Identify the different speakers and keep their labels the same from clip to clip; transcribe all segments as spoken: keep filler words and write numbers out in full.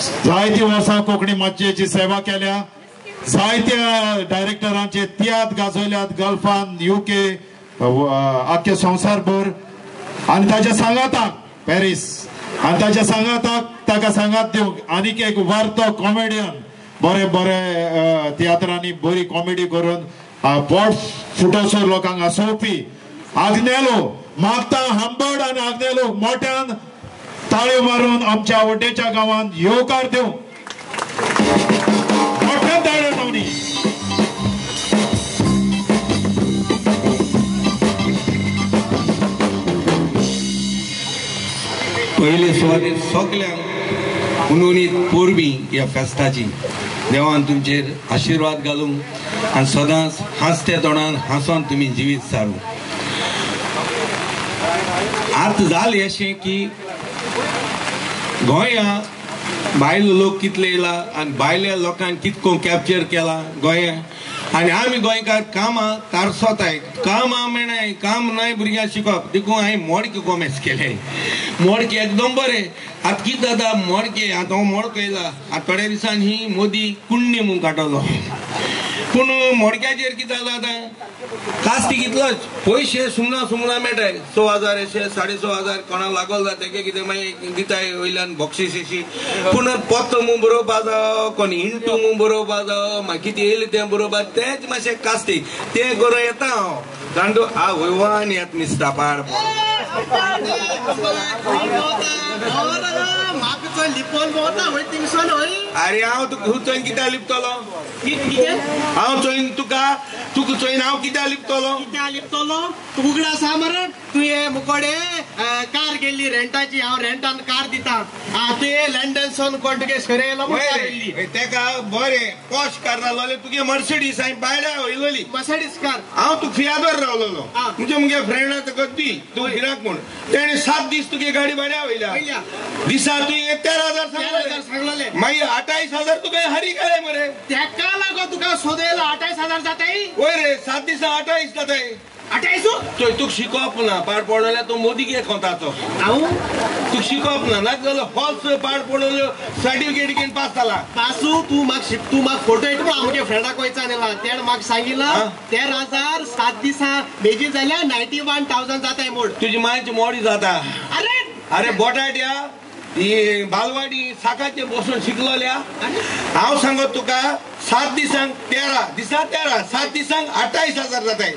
Speaker 1: जायती वर्सां कोंकणी माचयेची सेवा केल्या जायत्या डायरेक्टरांचे तियात गाजयल्यात गल्फान युके आख्खे संवसारभर आनी ताच्या सांगाताक पॅरीस आनी ताच्या सांगाताक ताका सांगात दिवंक आनीक एक वार्तो कॉमेडियन बरे बरे तियात्रांनी बरी कॉमेडी करून पोट फुटोसर लोकांक हांसोवपी आग्नेलो मागता हंबर्ट आनी आग्नेलो मोठ्यान ताळयो मारून आमच्या वटेच्या गांवांत येवकार दिवं मोठ्यान ताळयो लावनी
Speaker 2: पहिले सुवातेर सगळ्यांक उनोनीत पोरबी ह्या फेस्ताची देवान तुमचेर आशीर्वाद घालूं आनी सदांच हांसत्या तोंडान हांसोन तुमी जिवीत सारूं. आतां जालें अशें की गोंया भायलो लोक कितले येयला आनी भायल्या लोकांक कितको कॅप्चर केला गोंया आनी आमी गोंयकार कामां तारसोताय कामां मेळनाय काम नाय भुरग्यां शिकप देखून हांवें मोडके कॉमर्स केले मोडके एकदम बरें. आतां कितें जाता मोडके आतां हांव मोडको येयला आतां थोड्या दिसांनी ही मोदी कुंडली म्हूण काडटलो पूण मोडक्याचेर कितें जाता आतां कास्ती कितलोच पयशे सुमना सुमना मेळटाय स हजार अशे साडे स हजार कोणाक लागल जाता तेगे कितें मागीर दिताय वयल्यान बक्षीस अशी पूण पोत्तो म्हूण बरोवपा जावो कोणी इंटू म्हूण बरोवपा जावो मागीर कितें येयलें तें बरोवपा तेंच मातशें कास्ती तें करूं येता हांव जाणटो आ वयवान येत निसता पाड अरे हांव तुका चोयन कित्याक लिपतलो हांव चोयन तुका तुका चोयन हांव कित्याक लिपतलो
Speaker 3: कित्याक लिपतलो तूं उगडा आसा मरे तुवें मुकोडे कार गेल्ली रेंटाची हांव रेंटान कार दिता तुवें लंडनसून कोण तुगे सरे येयलो
Speaker 2: तेका बरें पॉश कार रावलोले तुगे मर्सिडीस हांवें भायल्या वयलोली
Speaker 3: मर्सिडीस कार
Speaker 2: हांव तुका फियादोर रावलोलो म्हणजे मुगे फ्रेंडा तुका दी तूं गिराक म्हूण तेणें सात दीस तुगे गाडी भाड्या वयल्या दिसा तुवें तेरा हजार सांगलेले मागीर अठ्ठावीस हजार तुका हारी गेले मरे
Speaker 3: तेका लागो तुका सोदयलो अठ्ठावीस हजार जाताय
Speaker 2: वय रे सात दिसा अठ्ठावीस जाताय
Speaker 3: अठ्ठावीस
Speaker 2: चोय तुका शिकोवप ना पाड पडलेल्या तो मोदी घे कोंताचो
Speaker 3: हांव
Speaker 2: तुका शिकोवप ना नाका जाल्यार फॉल्स पाड पडल्यो सर्टिफिकेट घेवन पास जाला
Speaker 3: पासू तूं म्हाका तूं म्हाका फोटो येता पूण आमगे फ्रेंडाक वयचा न्ही तेणें म्हाका सांगिल्लो तेरा हजार सात दिसा बेजी जाल्यार नायन्टी वन थावजंड जाताय मोड
Speaker 2: तुजी मायची मोडी जाता
Speaker 3: अरे
Speaker 2: अरे बोटाट्या ही बालवाडी साकाचे बसून शिकलोल्या हांव सांगत तुका सात दिसांक तेरा दिसा तेरा सात दिसांक अठ्ठावीस हजार जाताय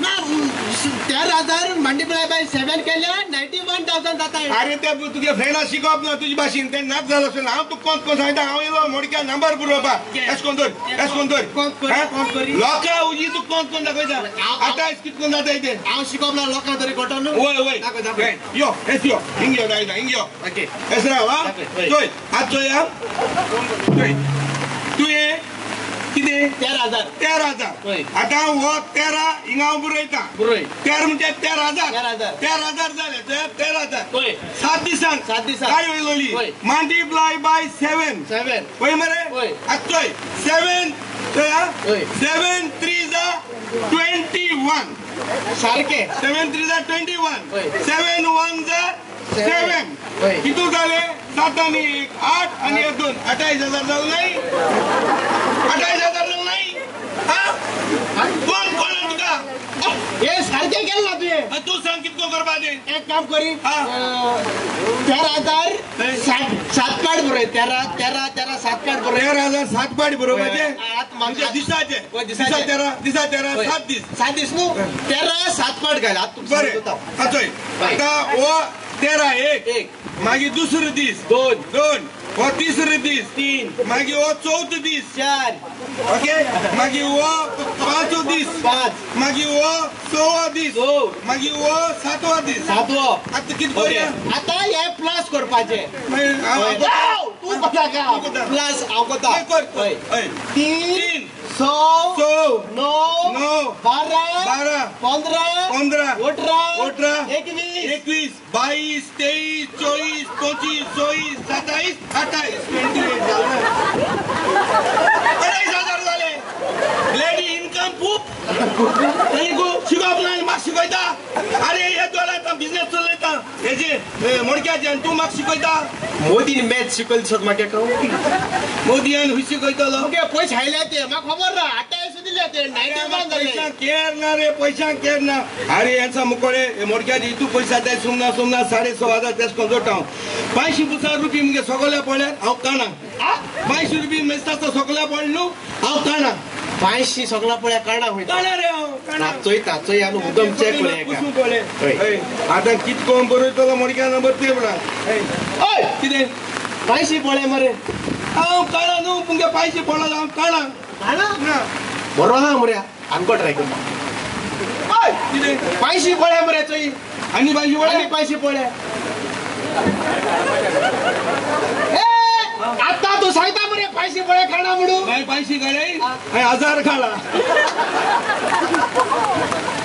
Speaker 3: तेरा हजार मल्टीप्लाय बाय सेवन केल्यार नायन्टी वन थावजंड जाताय
Speaker 2: अरे ते तुगे फ्रेंडा शिकोवप ना तुजी भाशेन तें नाक जालो अशें हांव तुका कोण कोण सांगता हांव येयलो मोडक्या नंबर बरोवपाक एश कोन दर एश कोन दर लोकां उजी तुका कोण कोण दाखयता अठ्ठावीस कितकोन जाताय ते
Speaker 3: हांव शिकोवप ना लोकां तरी कोटो न्हू
Speaker 2: वय वय यो एस यो हिंग यो दायदा हिंग यो ओके एस राव हा चोय आत चोय हा चोय तुवें कितें
Speaker 3: तेरा हजार
Speaker 2: तेरा हजार आतां हो तेरा हिंगा हांव बरयता
Speaker 3: बरय
Speaker 2: तेरा म्हणजे तेरा हजार
Speaker 3: तेरा हजार
Speaker 2: तेरा हजार जाले ते तेरा हजार सात दिसांक
Speaker 3: सात दिसांक
Speaker 2: काय वयलोली मल्टीप्लाय बाय सेवन
Speaker 3: सेवन
Speaker 2: वय मरे आतां चोय सेवन सेवन थ्री जा ट्वेंटी वन
Speaker 3: सारके
Speaker 2: सेवन थ्री जा ट्वेंटी वन सेवन वन जा सेवन कितू जाले सात आनी एक आठ आनी एक दोन अठ्ठावीस हजार जाले नाही अठ्ठावीस हजार जाले नाही कोण कोण तुका
Speaker 3: हे सारके केलं ना तुवें
Speaker 2: तू सांग कितको करपा दे
Speaker 3: एक काम करी तेरा हजार सात सात पाड बरोय तेरा तेरा तेरा सात पाड बरोय
Speaker 2: तेरा हजार सात पाड बरोवपाचे
Speaker 3: म्हणजे
Speaker 2: दिसाचे दिसा तेरा दिसा तेरा सात दीस
Speaker 3: सात दीस न्हू तेरा सात पाड घाल आतां
Speaker 2: बरें आतां आतां हो तेरा एक एक मागीर दुसरो दीस दोन दोन हो तिसरो दीस तीन मागीर हो चौथो दीस चार ओके मागीर हो पांचवो दीस पांच मागीर हो सवा दीस स मागीर हो सातवा दीस सातवो आतां कितें करूया आतां हे प्लस करपाचे तूं कोता प्लस हांव कोता तीन स णव णव बारा बारा पंदरा पंदरा अठरा अठरा एकवीस एकवीस बावीस तेवीस चोवीस पंचवीस चोवीस सत्तावीस अठ्ठावीस ट्वेंटी एट जाले अठ्ठावीस हजार जाले लेडी इनकम खूप शिकप ना म्हाका शिकयता अरे हे दोन बिझनेस चलयता हेजे मोडक्याचे तू म्हाका शिकयता
Speaker 3: मोदीन मॅच शिकयली सर म्हाका कहू
Speaker 2: मोदीयान हुई शिकयतलो
Speaker 3: ओके पयशे हायले ते म्हाका खबर ना अठ्ठावीस दिले ते नाईन्टी वन
Speaker 2: पैसा केर ना रे पैसा केर ना अरे यांचा मुकोडे मोडक्याचे तू पैसा दे सुमना सुमना साडे स हजार तेस कोण जोटाव पांचशे हजार रुपये मुगे सगळ्या पडल्या हांव काणा पांचशे रुपये मेस्ताचो सगळ्या पडलो हांव काणा
Speaker 3: पांचशे सगळा पळ्या काणा होय
Speaker 2: काणा रे हांव काणा
Speaker 3: चोयता चोय आलो मुदम चेक
Speaker 2: पुसू पडले आता कितकोन बरयतलो मोडक्या नंबर ते म्हणा
Speaker 3: ओय
Speaker 2: कितें
Speaker 3: पांचशे पळ्या मरे
Speaker 2: हांव काणा न्हू मुगे पांचशे पडलो हांव काणा
Speaker 3: काणा बरो हा मरे आमको ट्राय करता ओय
Speaker 2: कितें
Speaker 3: पांचशे पळ्या मरे चोय
Speaker 2: आनी पांचशे पडले
Speaker 3: आनी पांचशे पळ्या आता तू सांगता मरे पांचशे पळ्या काणा म्हणून
Speaker 2: पांचशे काढे हजार खाला